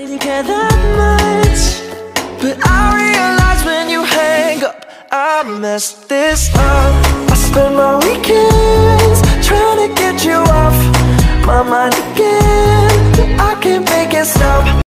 didn't care that much, but I realize when you hang up, I messed this up. I spend my weekends trying to get you off my mind again, but I can't make it stop.